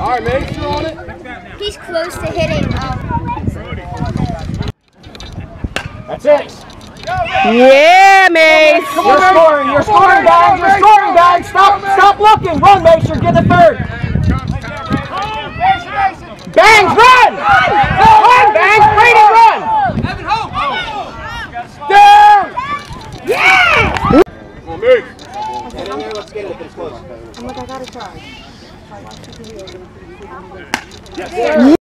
All right, Mace, you're on it. He's close to hitting. That's it. Yeah, Mace. You're scoring. You're scoring, guys. You're scoring, guys. Stop looking. Run, Mace. You're getting a third. Bangs, run! Run, Bangs. Brady, run. Down. Yeah. Come on, Mace. Get in there. Let's get it. It's close. I'm like, I gotta try. Yes, sir.